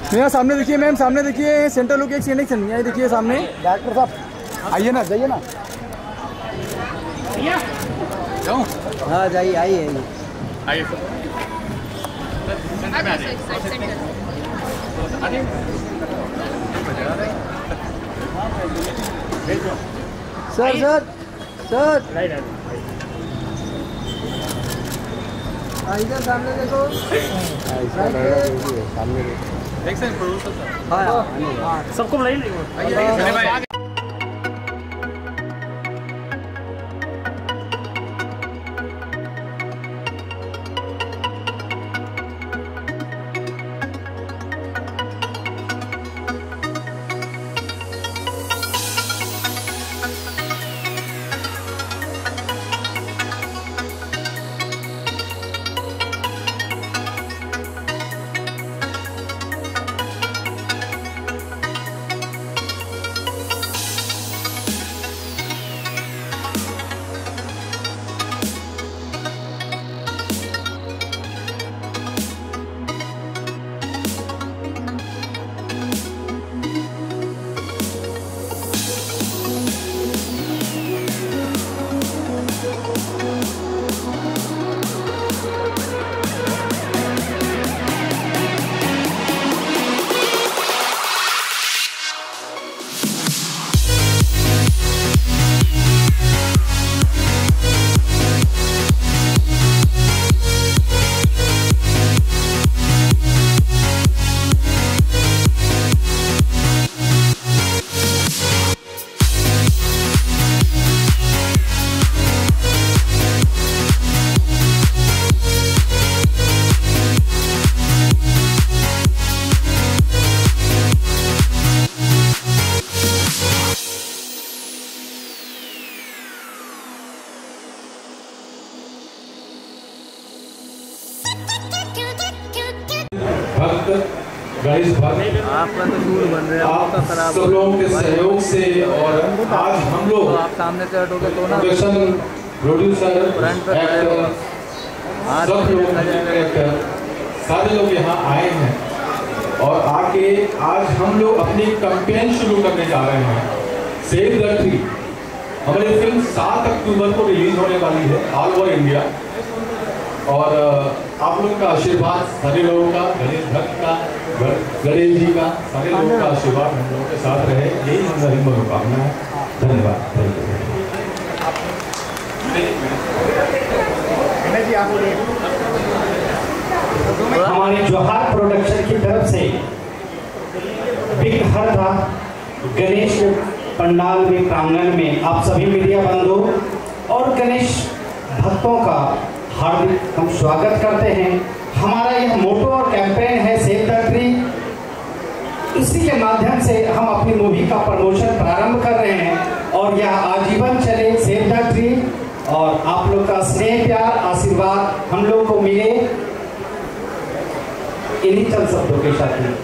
यहाँ सामने देखिए मैम, सामने देखिए सेंट्रल लोग एक सिलेक्शन, यहाँ देखिए सामने डॉक्टर साहब आइए ना, जाइए ना। हाँ जाइए, आइए आइए सर सर सर इधर सामने देखो, सामने हाँ सबको बुलाइए। गणेश भक्त आपका तो टूर बन रहा है, आपका खराब सब लोगों के सहयोग से। और आज हम लोग आप सामने से हटोगे तो ना प्रोडक्शन प्रोड्यूसर एक्टर सब लोग सारे लोग यहाँ आए हैं और आके आज हम लोग अपनी कैंपेन शुरू करने जा रहे हैं। सेव द ट्री हमारी फिल्म 7 अक्टूबर को रिलीज होने वाली है ऑल ओवर इंडिया। और आप लोग का आशीर्वाद, सारे लोगों का, गणेश भक्त का, गणेश जी का, सारे लोगों का आशीर्वाद हम लोगों के साथ रहे, यही हमारी मनोकामना है। धन्यवाद। हमारी जोहार प्रोडक्शन की तरफ से विघ्नहर था गणेश पंडाल में प्रांगण में आप सभी मीडिया बंधु और गणेश भक्तों का हार्दिक हम स्वागत करते हैं। हमारा यह मोटो और कैंपेन है सेव द ट्री। इसी के माध्यम से हम अपनी मूवी का प्रमोशन प्रारंभ कर रहे हैं और यह आजीवन चले सेव द ट्री। और आप लोग का स्नेह, प्यार, आशीर्वाद हम लोग को मिले, इन्हीं चंद शब्दों के साथ ही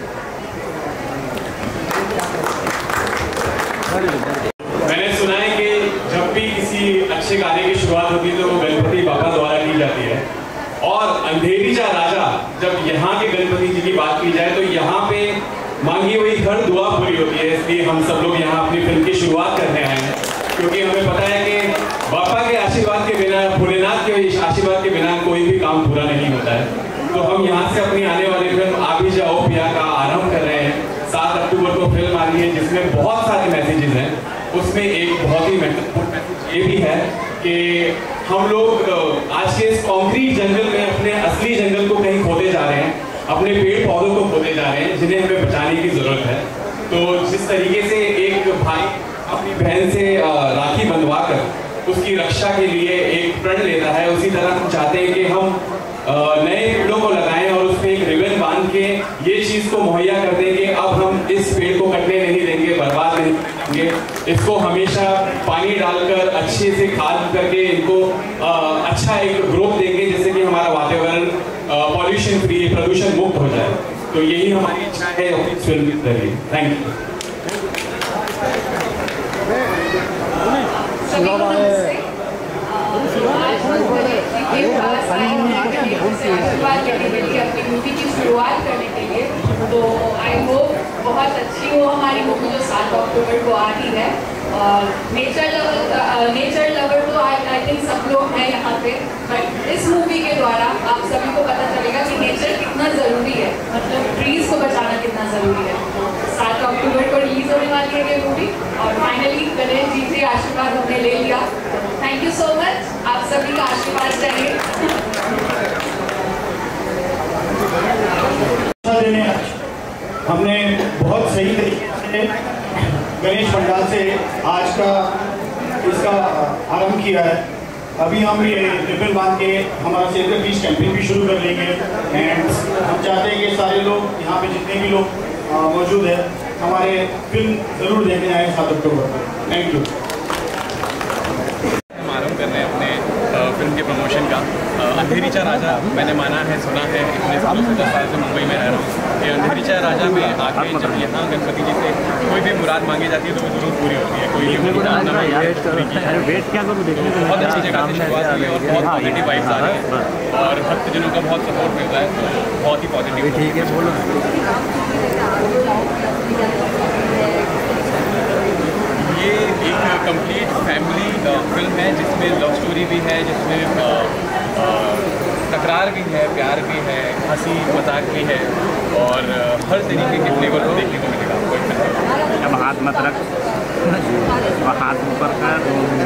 मैंने सुना है कि जब भी किसी अच्छे कार्य की शुरुआत होती है तो वो गणपति बाबा द्वारा की जाती है। और अंधेरी जा राजा, जब यहाँ के गणपति जी की बात की जाए तो यहाँ पे मांगी हुई हर दुआ पूरी होती है। इसलिए हम सब लोग यहाँ अपनी फिल्म की शुरुआत करने आए हैं, क्योंकि हमें पता है कि बाबा के आशीर्वाद के बिना, भोलेनाथ के आशीर्वाद के बिना कोई भी काम पूरा नहीं होता है। तो हम यहाँ से अपनी आने वाली फिल्म आ भी जाओ पिया का आरंभ कर रहे हैं। 7 अक्टूबर को फिल्म आ रही है जिसमें बहुत सारे मैसेजेस हैं। उसमें एक बहुत ही महत्वपूर्ण मैसेज ये भी है कि हम लोग आज के इस कॉन्क्रीट जंगल में अपने असली जंगल को कहीं खोते जा रहे हैं, अपने पेड़ पौधों को खोते जा रहे हैं जिन्हें हमें बचाने की जरूरत है। तो जिस तरीके से एक भाई अपनी बहन से राखी बंधवा कर उसकी रक्षा के लिए एक प्रण लेता है, उसी तरह हम चाहते हैं कि हम नए पेड़ों को लगाएं और उसमें एक रिबन बांध के ये चीज को मुहैया कर दें कि अब हम इस पेड़ को कटने नहीं देंगे, बर्बाद नहीं करेंगे, इसको हमेशा पानी डालकर अच्छे से खाद करके इनको अच्छा एक ग्रोथ देंगे जिससे कि हमारा वातावरण पॉल्यूशन फ्री, प्रदूषण मुक्त हो जाए। तो यही हमारी इच्छा है इस फिल्म के जरिए। Thank you. आशीर्वाद देने के लिए, अपनी मूवी की शुरुआत करने के लिए। तो आई होप बहुत अच्छी हो हमारी मूवी जो 7 अक्टूबर को आ रही है। और नेचर लवर तो आई थिंक सब लोग हैं यहाँ पे, बट इस मूवी के द्वारा आप सभी को पता चलेगा कि नेचर कितना ज़रूरी है, मतलब ट्रीज को बचाना कितना ज़रूरी है। 7 अक्टूबर को रिलीज होने वाली है ये मूवी और फाइनली गणेश जी से आशीर्वाद हमने ले लिया। थैंक यू सो मच, आप सभी का आशीर्वाद चाहिए। हमने बहुत सही तरीके से गणेश पंडाल से आज का इसका आरंभ किया है। अभी हम ये रिबन बांध के हमारा सेव द ट्रीज कैंपेन भी शुरू कर लेंगे एंड हम चाहते हैं कि सारे लोग यहाँ पे जितने भी लोग मौजूद हैं हमारे फिल्म ज़रूर देखने आए 7 अक्टूबर को। Thank you. आरम्भ कर रहे हैं अपने फिल्म के प्रमोशन का। अंधेरीचा राजा मैंने माना है, सुना है, इतने सालों से 10 साल से मुंबई में रह रहा हूँ। ये अंधेरीचा राजा में आके जब यहाँ गणपति जी से कोई भी मुराद मांगी जाती है तो वो जरूर पूरी होती है। कोई भी बहुत अच्छी जगह से शुरुआत हुई है और बहुत पॉजिटिव वाइब्स आ रही है और भक्तजनों का बहुत सपोर्ट मिल रहा है, तो बहुत ही पॉजिटिव। ठीक है, बोलो। ये एक कंप्लीट फैमिली फिल्म है जिसमें लव स्टोरी भी है, जिसमें तकरार भी है, प्यार भी है, हंसी मजाक भी है और हर तरीके के फ्लेवर को देखने को मिलेगा आपको। अब हाथ मत रख, हाथ ऊपर कर।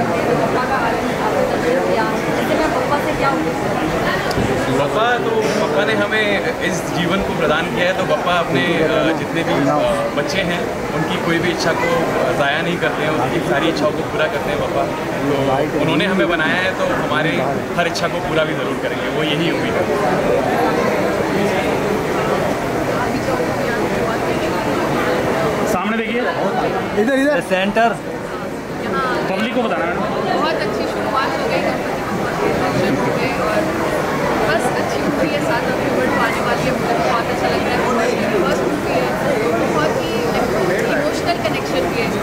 पापा ने हमें इस जीवन को प्रदान किया है, तो पापा अपने जितने भी बच्चे हैं उनकी कोई भी इच्छा को ज़ाया नहीं करते हैं, उनकी सारी इच्छाओं को पूरा करते हैं पापा। तो उन्होंने हमें बनाया है तो हमारे हर इच्छा को पूरा भी ज़रूर करेंगे, वो यही उम्मीद है। सामने देखिए, इधर सेंटर पब्लिक को बताना है। बहुत अच्छी शुरुआत हो गई, दर्शन हो गए और बस अच्छी मूवी है। 7 अक्टूबर को आने वाली है, मुझे बहुत अच्छा लग रहा है। फर्स्ट मूवी है, बहुत ही इमोशनल कनेक्शन भी है।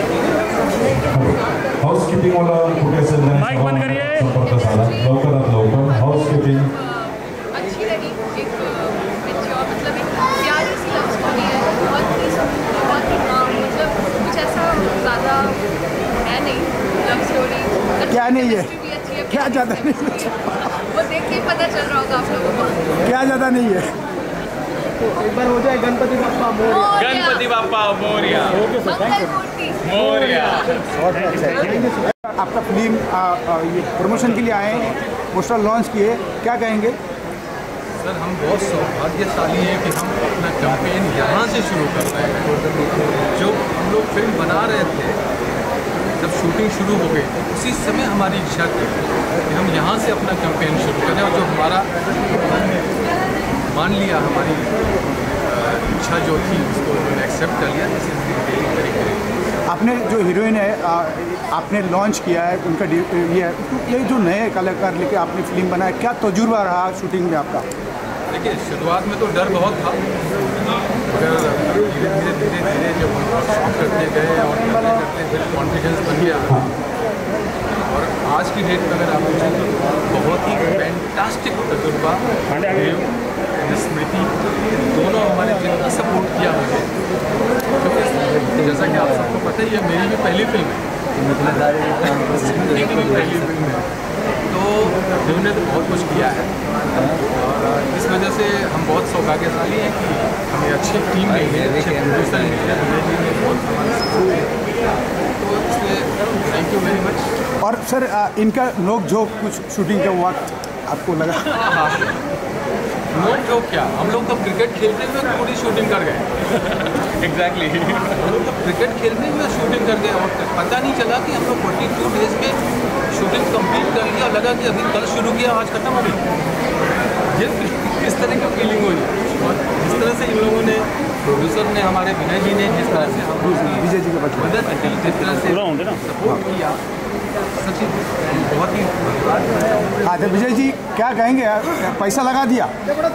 हाउसकीपिंग वाला कुठे माइक बंद करिए। लवकरात लवकर हाउसकीपिंग अच्छी लगी, एक मैच्योर मतलब एक प्यारी सी लव स्टोरी है, बहुत ही मतलब कुछ ऐसा ज़्यादा है नहीं लव स्टोरी। क्या नहीं है? क्या ज़्यादा नहीं है? वो देख के पता चल रहा होगा आप लोगों को। क्या ज़्यादा नहीं है? एक बार हो जाए गणपति बाप्पा मोरया। गणपति बाप्पा मोरया। मंगलमूर्ति मोरया। आपका फिल्म ये प्रमोशन के लिए आए हैं, पोस्टर लॉन्च किए, क्या कहेंगे? सर, हम बहुत सौभाग्यशाली हैं कि हम अपना कैंपेन यहाँ से शुरू कर रहे हैं। जो हम लोग फिल्म बना रहे थे, जब शूटिंग शुरू हो गई उसी समय हमारी इच्छा थी कि हम यहाँ से अपना कैंपेन शुरू करें और जो हमारा मान लिया, हमारी इच्छा जो थी उसको उन्होंने एक्सेप्ट कर लिया। जैसे तरीके आपने जो हीरोइन है आपने लॉन्च किया है, उनका ये जो नए कलाकार लेके आपने फिल्म बनाया, क्या तजुर्बा रहा शूटिंग में आपका? देखिए, शुरुआत में तो डर बहुत था, मगर धीरे जब हम शूट करते गए और करते फिर कॉन्फिडेंस बन गया। और आज की डेट में अगर आप पूछें तो बहुत ही फैंटास्टिक तजुर्बा। स्मृति दोनों हमारे जितना सपोर्ट किया मुझे, क्योंकि जैसा कि आप सबको पता ही है मेरी भी पहली फिल्म है, पहली फिल्म है, तो उन्होंने तो बहुत कुछ किया है और इस वजह से हम बहुत सौभाग्यशाली हैं कि हमें अच्छी टीम मिली है, अच्छे प्रोड्यूसर मिले हैं, बहुत हमारे सपोर्ट है, तो इसलिए थैंक यू वेरी मच। और सर इनका नोक झोंक कुछ शूटिंग का वक्त आपको लगा? नोक झोंक क्या, हम लोग तो क्रिकेट खेलते हुए पूरी शूटिंग कर गए। एग्जैक्टली हम लोग तो क्रिकेट खेलते हुए शूटिंग कर गए और पता नहीं चला कि हम लोग 42 डेज में शूटिंग कंप्लीट कर लिया और लगा कि अभी कल शुरू किया आज खत्म हो गई। ये किस तरह की फीलिंग हुई और जिस तरह से इन लोगों ने, प्रोड्यूसर ने, हमारे विनय जी ने जिस तरह से हम लोग विजय जी के मदद की, जिस तरह से सपोर्ट किया, सच्ची बहुत ही। हाँ तो विजय जी क्या कहेंगे, पैसा लगा दिया?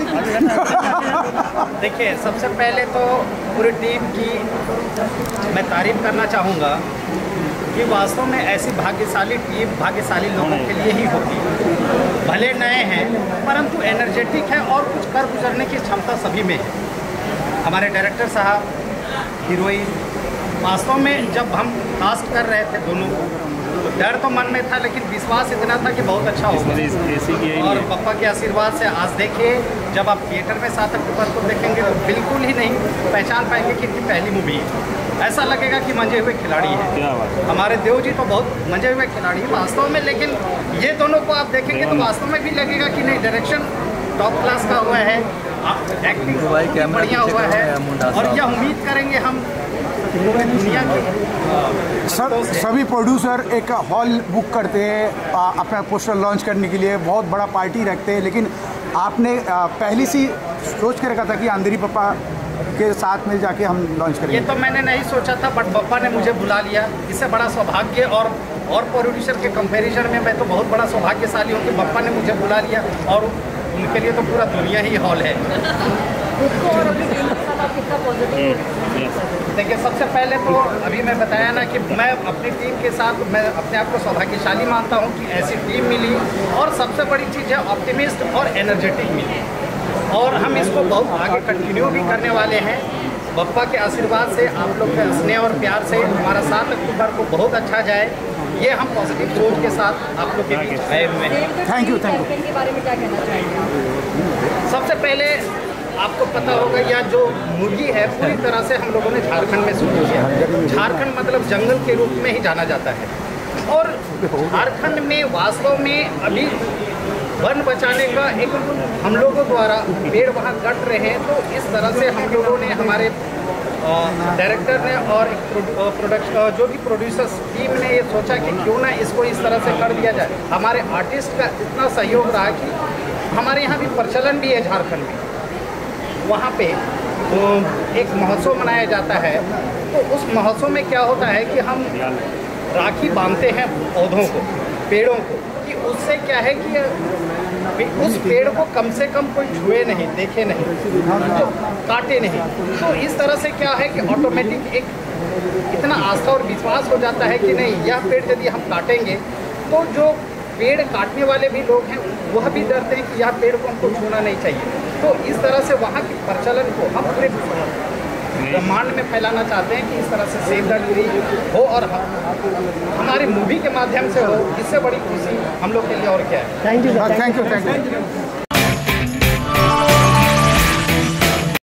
देखिए, सबसे पहले तो पूरी टीम की मैं तारीफ करना चाहूँगा कि वास्तव में ऐसी भाग्यशाली टीम भाग्यशाली लोगों के लिए ही होती है। भले नए हैं परंतु एनर्जेटिक है और कुछ कर गुजरने की क्षमता सभी में है। हमारे डायरेक्टर साहब, हीरोइन, वास्तव में जब हम कास्ट कर रहे थे दोनों तो डर तो मन में था लेकिन विश्वास इतना था कि बहुत अच्छा होगा। और पप्पा के आशीर्वाद से आज देखिए, जब आप थिएटर में 7 अक्टूबर को देखेंगे तो बिल्कुल ही नहीं पहचान पाएंगे कि इनकी पहली मूवी है। ऐसा लगेगा कि मंजे हुए खिलाड़ी हैं। हमारे देव जी तो बहुत मंजे हुए खिलाड़ी हैं वास्तव में, लेकिन ये दोनों को आप देखेंगे तो वास्तव में भी लगेगा कि नहीं, डायरेक्शन टॉप क्लास का हुआ है, एक्टिंग बढ़िया हुआ है और यह उम्मीद करेंगे हम दुनिया की सभी प्रोड्यूसर एक हॉल बुक करते हैं अपना पोस्टर लॉन्च करने के लिए, बहुत बड़ा पार्टी रखते हैं, लेकिन आपने पहले से सोच के रखा था कि अंधेरी पप्पा के साथ में जाके हम लॉन्च करेंगे? ये तो मैंने नहीं सोचा था, बट पप्पा ने मुझे बुला लिया। इससे बड़ा सौभाग्य और प्रोड्यूसर के कंपैरिजन में मैं तो बहुत बड़ा सौभाग्यशाली हूँ कि पप्पा ने मुझे बुला लिया और उनके लिए तो पूरा दुनिया ही हॉल है। देखिए, सबसे पहले तो अभी मैं बताया ना कि मैं अपनी टीम के साथ मैं अपने आप को सौभाग्यशाली मानता हूँ कि ऐसी टीम मिली और सबसे बड़ी चीज़ है ऑप्टिमिस्ट और एनर्जेटिक मिली और हम इसको बहुत आगे कंटिन्यू भी करने वाले हैं। पप्पा के आशीर्वाद से, आप लोग के स्नेह और प्यार से हमारा 7 अक्टूबर को बहुत अच्छा जाए, ये हम पॉजिटिव सोच के साथ आप लोग के बीच आए हुए हैं। Thank you. के बारे में क्या कहना चाहेंगे? सबसे पहले आपको पता होगा यह जो मूवी है पूरी तरह से हम लोगों ने झारखंड में शूट किया। झारखंड मतलब जंगल के रूप में ही जाना जाता है और झारखंड में वास्तव में अभी वन बचाने का एक हम लोगों द्वारा पेड़ वहाँ कट रहे हैं, तो इस तरह से हम लोगों ने, हमारे डायरेक्टर ने और प्रोडक्शन जो भी प्रोड्यूसर्स टीम ने ये सोचा कि क्यों ना इसको इस तरह से कर दिया जाए। हमारे आर्टिस्ट का इतना सहयोग रहा कि हमारे यहाँ भी प्रचलन भी है झारखंड में। वहाँ पे एक महोत्सव मनाया जाता है, तो उस महोत्सव में क्या होता है कि हम राखी बांधते हैं पौधों को, पेड़ों को, कि उससे क्या है कि उस पेड़ को कम से कम कोई छुए नहीं, देखे नहीं, तो काटे नहीं। तो इस तरह से क्या है कि ऑटोमेटिक एक इतना आस्था और विश्वास हो जाता है कि नहीं, यह पेड़ यदि हम काटेंगे तो जो पेड़ काटने वाले भी लोग हैं वह भी डरते हैं कि यह पेड़ को हमको छूना नहीं चाहिए। तो इस तरह से वहाँ की प्रचलन को हम पूरे ब्रह्मांड में फैलाना चाहते हैं कि इस तरह से सेव द ट्री हो और हमारी मूवी के माध्यम से हो। इससे बड़ी खुशी हम लोग के लिए और क्या है। Thank you.